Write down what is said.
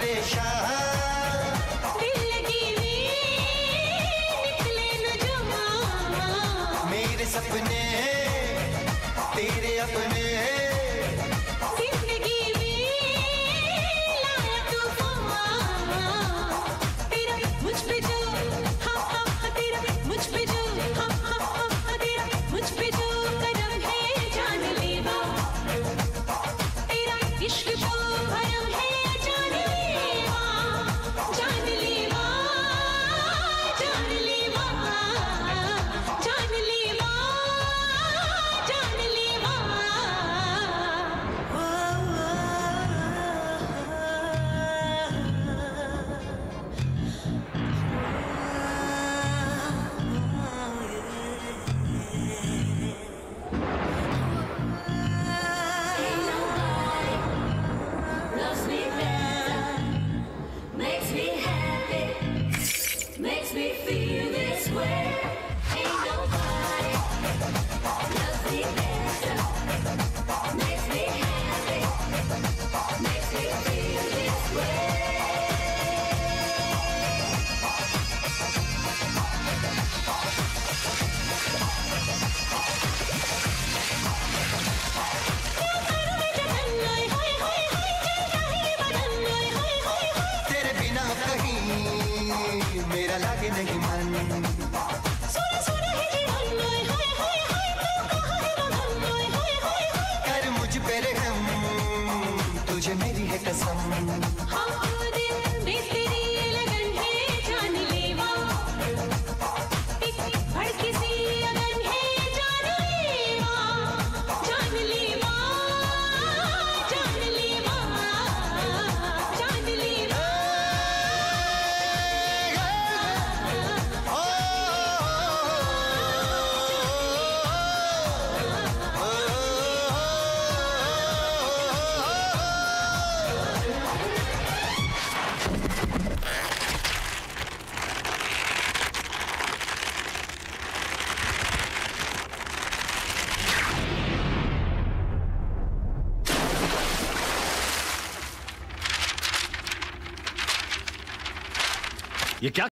परेशान, दिल लगी निकले न जमा, मेरे सपने तेरे अपने, जिंदगी में लाया तूफान, तेरा मुझ पे जो हाँ हाँ हाँ, तेरा मुझ पे जो हाँ हाँ हाँ, तेरा मुझ पे जो करम है जानलेवा, तेरा इश्क जो भरम है जानलेवा, जानलेवा, जानलेवा, जानलेवा, जानलेवा। Loves me better, makes me happy, makes me feel this way. Ain't nobody loves me better, makes me happy, makes me feel this way. तेरे बिना कहीं मेरा लागे नहीं मन, कर मुझ पे रहम, तुझे मेरी है कसम, ये क्या